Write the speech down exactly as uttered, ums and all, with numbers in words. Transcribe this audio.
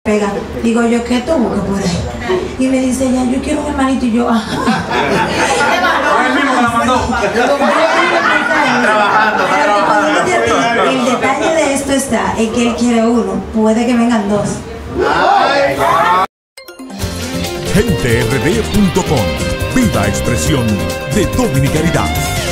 pega. Digo yo, ¿qué tú buscas por ahí? Y me dice ella, yo quiero un hermanito y yo, ajá. ¿Fue el mismo que la mandó? Trabajando, está trabajando. El detalle de esto está en que él quiere uno, puede que vengan dos. gente r d punto com, viva expresión de dominicanidad.